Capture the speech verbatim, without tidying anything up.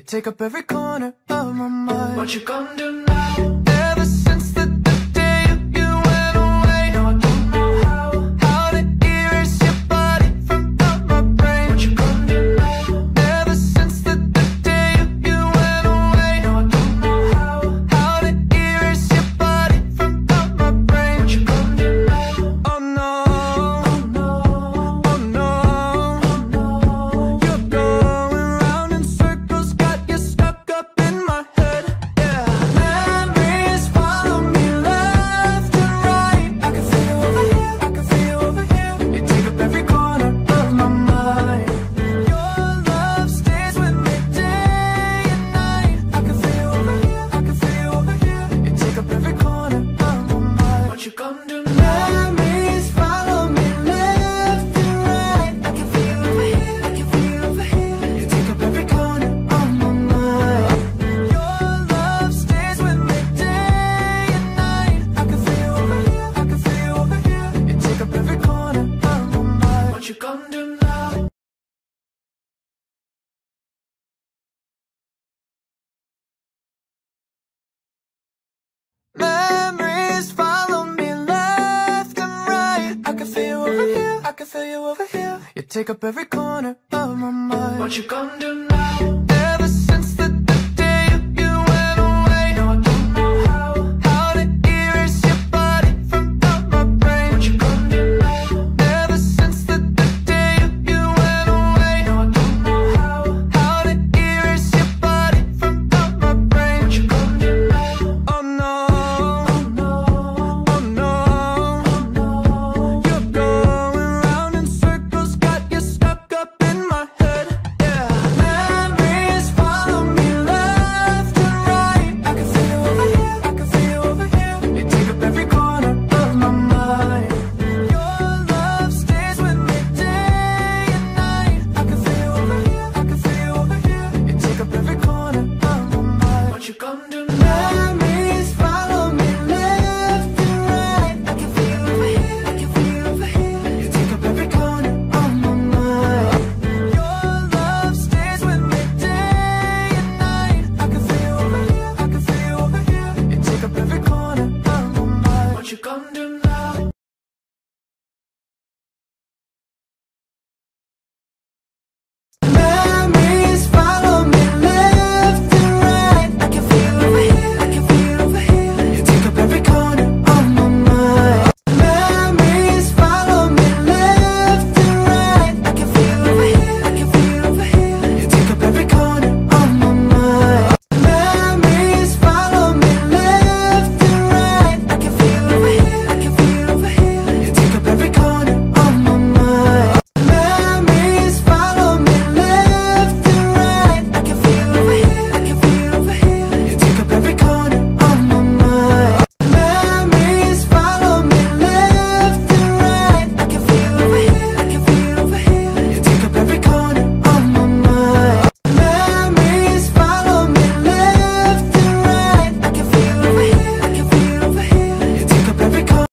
take up every corner of my mind. What you gonna do now? Ever since the, the day you went away, No, I don't know how. how to erase your body from out my brain. What you gonna do now? Ever since the, the day you went away, No, I don't know how. how to erase your body from out my brain. What you gonna do now? Oh no, Oh no, oh no, oh no. you're going round in circles, got you stuck up in my head. Yeah, memories follow me left and right. I can feel you over here, I can feel you over here. You take up every corner of my mind. Your love stays with me day and night. I can feel you over here, I can feel you over here. You take up every corner of my mind. What you gonna do now? Memories follow me left and right. I can feel you over here, I can feel you over here. You take up every corner of my mind. Your love stays with me day and night. I can feel you over here, I can feel you over here. You take up every corner of my mind. What you gonna do now? Memories follow me left and right. I can feel you over here, I can feel you over here. You take up every corner of my mind. What you gonna do now?